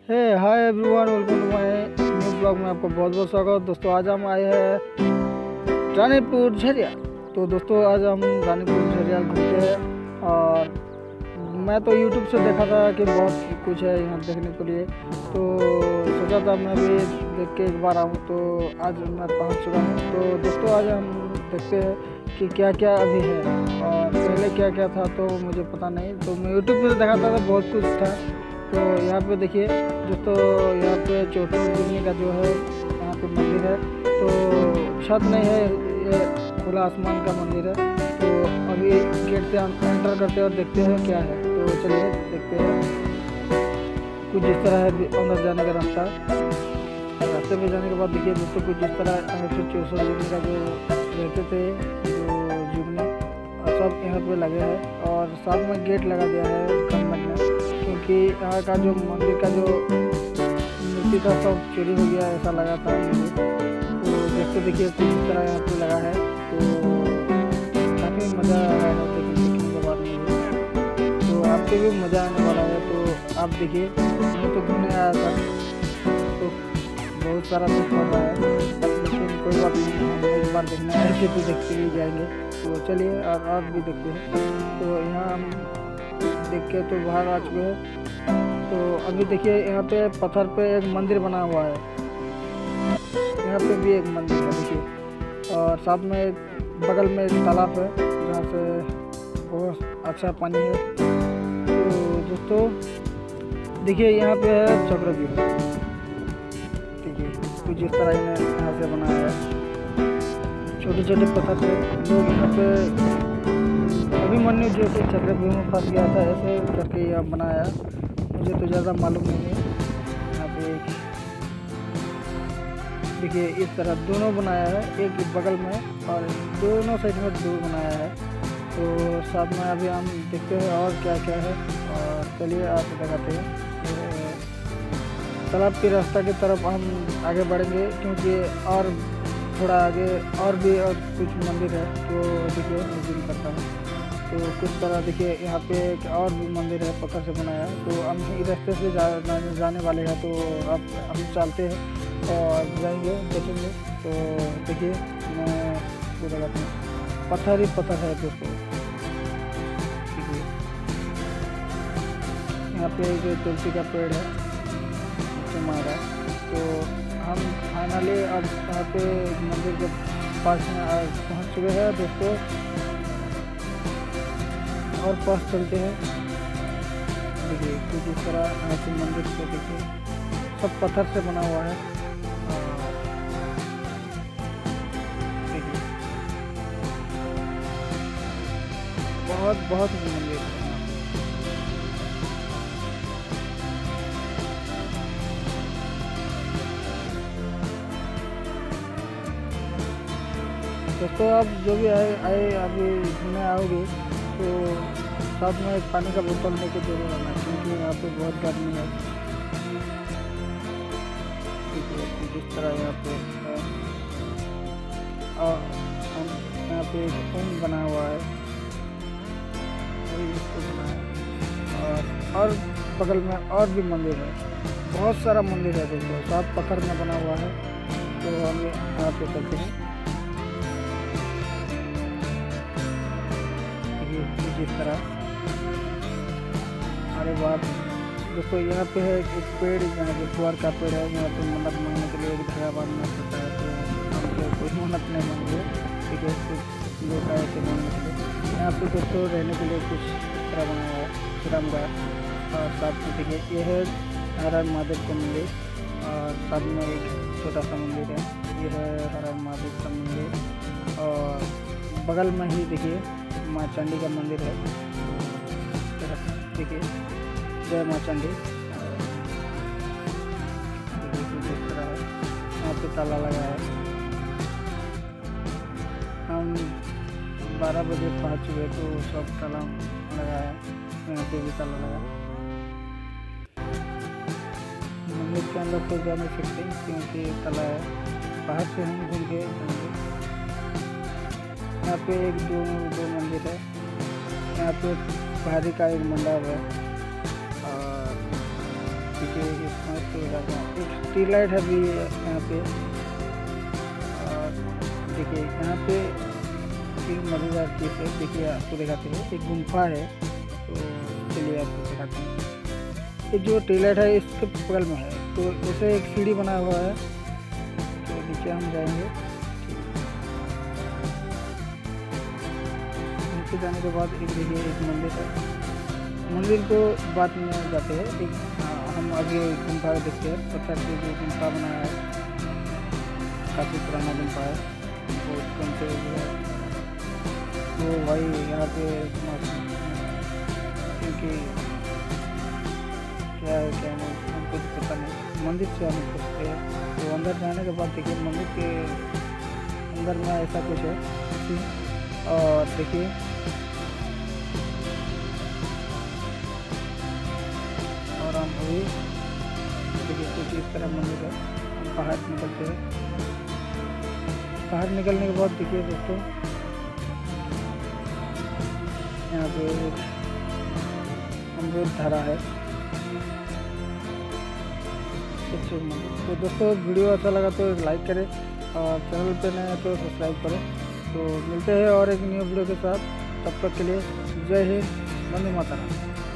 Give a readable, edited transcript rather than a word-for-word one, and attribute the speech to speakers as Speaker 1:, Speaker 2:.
Speaker 1: Hey hi everyone, welcome to my new blog में आपका बहुत बहुत स्वागत। दोस्तों आज हम आए हैं रानीपुर झरिया। तो दोस्तों आज हम रानीपुर झरिया घूमते हैं और मैं तो यूट्यूब से देखा था कि बहुत कुछ है यहाँ देखने के लिए, तो सोचा था मैं भी देख के एक बार आऊँ। तो आज मैं पहुँच चुका हूँ। तो दोस्तों आज हम देखते हैं कि क्या क्या अभी है और पहले क्या क्या था, तो मुझे पता नहीं। तो मैं यूट्यूब पे देखा था तो बहुत कुछ था। तो यहाँ पे देखिए दोस्तों, यहाँ पे चोटो जुगनी का जो है यहाँ पे मंदिर है। तो छत नहीं है, ये खुला आसमान का मंदिर है। तो अभी गेट से हम एंटर करते हैं और देखते हैं क्या है। तो चलिए देखते हैं। कुछ इस तरह है अंदर जाने का रास्ता। रास्ते में जाने के बाद देखिए दोस्तों कुछ इस तरह चोटो जुगनी का जो रहते थे जो जुगनी सब यहाँ पे लगे हैं और साथ में गेट लगा दिया है गवर्नमेंट ने, क्योंकि यहाँ का जो मंदिर का जो मूर्ति था सब चोरी हो गया ऐसा लगा था मुझे। तो देखते देखिए कुछ इस तरह यहाँ पे लगा है। तो काफ़ी मज़ा आ रहा है देखने के बाद मुझे। तो आपको भी मज़ा आने वाला है। तो आप देखिए, मैं तो घूमने आया था तो बहुत सारा कुछ पड़ रहा है, लेकिन कोई बात नहीं, हम एक बार देखना है ऐसे तो देखते ही जाएंगे। तो चलिए और आप भी देखते हैं। तो यहाँ हम देख के तो बाहर आ चुके हैं। तो अभी देखिए यहाँ पे पत्थर पे एक मंदिर बना हुआ है। यहाँ पे भी एक मंदिर है देखिए, और साथ में बगल में एक तालाब है जहाँ से बहुत अच्छा पानी है। तो दोस्तों देखिए यहाँ पे है चक्रव्यूह। देखिए कुछ इस तरह इन्हें यहाँ से बनाया है, छोटे छोटे पत्थर से। लोग यहाँ पे अभिमन्यु जैसे चक्रव्यूह में फंस गया था, ऐसे करके यहाँ बनाया। मुझे तो ज़्यादा मालूम नहीं है। यहाँ पे देखिए इस तरह दोनों बनाया है, एक बगल में और दोनों साइड में दो बनाया है। तो साथ में अभी हम देखते हैं और क्या क्या है, और चलिए आपको दिखाते हैं। तालाब के रास्ता की तरफ हम आगे बढ़ेंगे, क्योंकि और थोड़ा आगे और भी और कुछ मंदिर है जो देखिए विजिट करता है। तो कुछ तरह देखिए यहाँ पे एक और भी मंदिर है पत्थर से बनाया है। तो हम इस रास्ते से जाने वाले हैं। तो अब हम चलते हैं और जाएंगे देखेंगे। तो देखिए मैं आपको बताता हूँ, पत्थर ही पत्थर है दोस्तों। देखिए यहाँ पे जो तुलसी का पेड़ है उससे मारा। तो हम फाइनली अब यहाँ पे मंदिर के पास में पहुँच चुके हैं दोस्तों, और पास चलते हैं। देखिए कुछ इस तरह यहाँ से मंदिर से देखिए सब पत्थर से बना हुआ है। देखिए बहुत मंदिर है। दोस्तों आप जो भी आए अभी घूमने आओगे तो साथ में एक पानी का बोतल लेके जरूर आना, क्योंकि यहाँ पे बहुत गर्मी है। जिस तरह यहाँ पे है और यहाँ पे एक ओम बना हुआ है, वही इसको बना है। और बगल में और भी मंदिर है, बहुत सारा मंदिर है दोस्तों, सब पत्थर में बना हुआ है। तो हम यहाँ पे चलते हैं। इस तरह अरे वाह दोस्तों, यहाँ पे है एक पेड़, यहाँ पे फुआर का पेड़ है। यहाँ पे मन्नत मांगने के लिए एक धागा बांधना पड़ता है। तो हमको कोई मन्नत नहीं मांगे, ठीक है, कुछ लोग आए थे मांगने के लिए। यहाँ पे दोस्तों रहने के लिए कुछ इस तरह बनाया है श्रमगार। और साथ में देखिए ये है हरण महादेव का मंदिर, और साथ में एक छोटा सा मंदिर है, ये है हरण महादेव का मंदिर। और बगल में ही देखिए माँ चंडी का मंदिर है। देखिए जय माँ चंडी। इस तरह है, यहाँ पे ताला लगा है। हम 12 बजे पहुँच चुके तो सब ताला लगा है, यहाँ पे भी ताला लगा। मंदिर के अंदर तो जा नहीं सकते क्योंकि ताला है, बाहर से हम घूम के जाएंगे। यहाँ पे एक दो मंदिर है। यहाँ पे पहाड़ी का एक मंडप है, और देखिए एक स्ट्रीट लाइट है भी यहाँ पे। और देखिए यहाँ पे एक मज़ेदार चीज़ है, देखिए आपको दिखाते हैं, एक गुम्फा है। तो चलिए आपको दिखाते हैं। ये जो स्ट्रीट लाइट है इसके बगल में है, तो ऐसे एक सीढ़ी बना हुआ है। तो नीचे हम जाएंगे। नीचे जाने के बाद एक देखिए एक मंदिर है। मंदिर को बाद में जाते हैं। एक हम आगे गुम्फा देखते हैं। पत्थर से जो गुम्फा बनाया है, काफ़ी पुराना गुम्फा है। बहुत कम से जो है तो भाई यहाँ पे क्योंकि क्या है क्या नहीं हमको तो पता नहीं। मंदिर से हम सकते हैं। तो अंदर जाने के बाद देखिए मंदिर के अंदर में ऐसा कुछ है। और देखिए और हम अभी देखिए कुछ इस तरह मंदिर है। हम बाहर निकलते हैं। बाहर निकलने के बाद देखिए दोस्तों यहाँ पे एक अमरूद धारा है। तो दोस्तों वीडियो अच्छा लगा तो एक लाइक करें और चैनल पे नए हैं तो सब्सक्राइब करें। तो मिलते हैं और एक न्यू वीडियो के साथ। तब तक के लिए जय हिंद, वंदे मातरम।